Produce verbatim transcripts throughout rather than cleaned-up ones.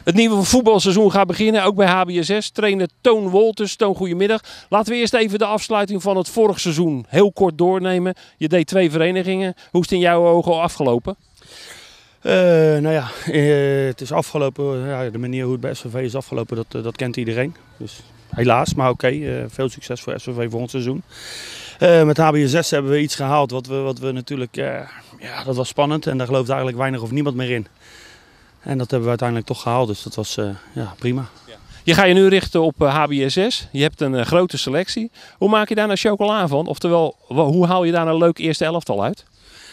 Het nieuwe voetbalseizoen gaat beginnen, ook bij H B S S. Trainer Toon Wolters. Toon, goedemiddag. Laten we eerst even de afsluiting van het vorig seizoen heel kort doornemen. Je deed twee verenigingen. Hoe is het in jouw ogen al afgelopen? Uh, nou ja, uh, het is afgelopen. Ja, de manier hoe het bij S V V is afgelopen, dat, uh, dat kent iedereen. Dus helaas, maar oké. Okay, uh, veel succes voor S V V volgend seizoen. Uh, met H B S S hebben we iets gehaald wat we, wat we natuurlijk, uh, ja, dat was spannend en daar geloofde eigenlijk weinig of niemand meer in. En dat hebben we uiteindelijk toch gehaald, dus dat was uh, ja, prima. Ja. Je gaat je nu richten op uh, H B S S. Je hebt een uh, grote selectie. Hoe maak je daar nou chocola van? Oftewel, hoe haal je daar een leuk eerste elftal uit?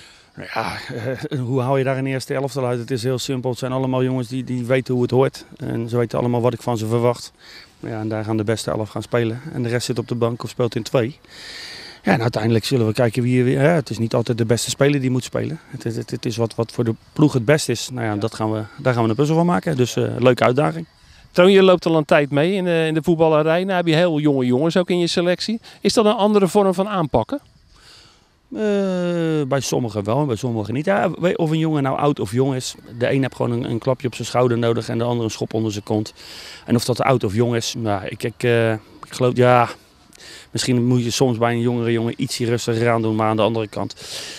Ja, uh, hoe haal je daar een eerste elftal uit? Het is heel simpel. Het zijn allemaal jongens die, die weten hoe het hoort. En ze weten allemaal wat ik van ze verwacht. Ja, en daar gaan de beste elf gaan spelen. En de rest zit op de bank of speelt in twee. Ja, en uiteindelijk zullen we kijken wie er. Ja, het is niet altijd de beste speler die moet spelen. Het, het, het is wat, wat voor de ploeg het best is. Nou ja, dat gaan we, daar gaan we een puzzel van maken. Dus uh, leuke uitdaging. Toon, je loopt al een tijd mee in de, in de voetballerij. Nou heb je heel jonge jongens ook in je selectie. Is dat een andere vorm van aanpakken? Uh, bij sommigen wel en bij sommigen niet. Ja, of een jongen nou oud of jong is. De een heeft gewoon een, een klapje op zijn schouder nodig en de ander een schop onder zijn kont. En of dat oud of jong is, nou, ik, ik, uh, ik geloof, ja, misschien moet je soms bij een jongere jongen ietsje rustiger aan doen, maar aan de andere kant.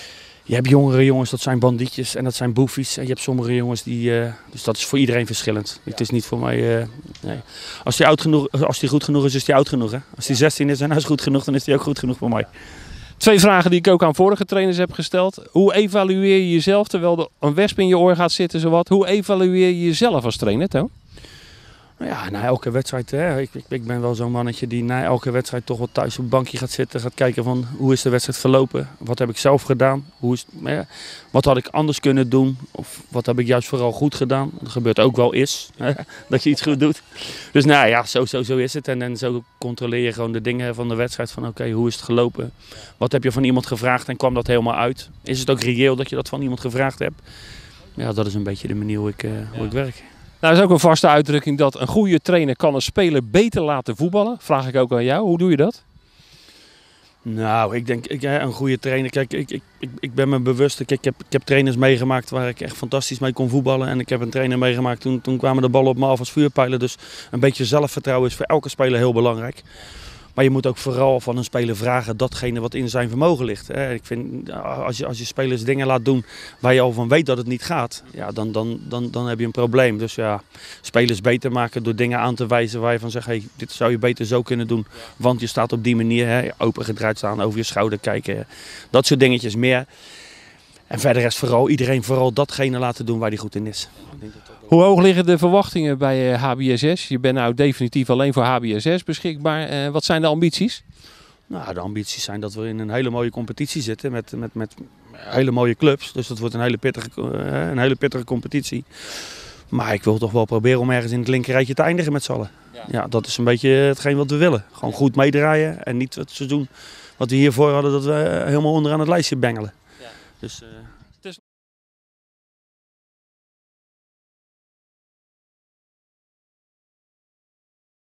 Je hebt jongere jongens, dat zijn bandietjes en dat zijn boefies. En je hebt sommige jongens die, uh, dus dat is voor iedereen verschillend. Ja. Het is niet voor mij, uh, nee. Als die oud genoeg, als die goed genoeg is, is die oud genoeg. Hè? Als die zestien is en hij is goed genoeg, dan is die ook goed genoeg voor mij. Twee vragen die ik ook aan vorige trainers heb gesteld. Hoe evalueer je jezelf terwijl er een wesp in je oor gaat zitten? Zowat? Hoe evalueer je jezelf als trainer, Toon? Nou ja, na elke wedstrijd, hè, ik, ik, ik ben wel zo'n mannetje die na elke wedstrijd toch wel thuis op het bankje gaat zitten. Gaat kijken van hoe is de wedstrijd verlopen? Wat heb ik zelf gedaan? Hoe is, ja, wat had ik anders kunnen doen? Of wat heb ik juist vooral goed gedaan? Dat gebeurt ook wel eens, hè, dat je iets goed doet. Dus nou ja, zo, zo, zo is het. En, en zo controleer je gewoon de dingen van de wedstrijd. Van oké, okay, hoe is het gelopen? Wat heb je van iemand gevraagd en kwam dat helemaal uit? Is het ook reëel dat je dat van iemand gevraagd hebt? Ja, dat is een beetje de manier hoe ik, uh, hoe ja. ik werk. Nou, dat is ook een vaste uitdrukking dat een goede trainer kan een speler beter laten voetballen. Vraag ik ook aan jou. Hoe doe je dat? Nou, ik denk, ik, een goede trainer. Kijk, ik, ik, ik, ik ben me bewust. Ik, ik, heb, ik heb trainers meegemaakt waar ik echt fantastisch mee kon voetballen. En ik heb een trainer meegemaakt, toen, toen kwamen de ballen op me af als vuurpijlen. Dus een beetje zelfvertrouwen is voor elke speler heel belangrijk. Maar je moet ook vooral van een speler vragen datgene wat in zijn vermogen ligt. Ik vind, als je, als je spelers dingen laat doen waar je al van weet dat het niet gaat, ja, dan, dan, dan, dan heb je een probleem. Dus ja, spelers beter maken door dingen aan te wijzen waar je van zegt, hey, dit zou je beter zo kunnen doen. Want je staat op die manier, hè, open gedraaid staan, over je schouder kijken. Dat soort dingetjes meer. En verder is vooral iedereen vooral datgene laten doen waar hij goed in is. Hoe hoog liggen de verwachtingen bij H B S S? Je bent nou definitief alleen voor H B S S beschikbaar. Uh, wat zijn de ambities? Nou, de ambities zijn dat we in een hele mooie competitie zitten met, met, met hele mooie clubs. Dus dat wordt een hele pittige, uh, een hele pittige competitie. Maar ik wil toch wel proberen om ergens in het linkerrijtje te eindigen met z'n allen. Ja. Ja, dat is een beetje hetgeen wat we willen. Gewoon goed meedraaien en niet het seizoen wat we hiervoor hadden dat we helemaal onderaan het lijstje bengelen. Ja. Dus, uh,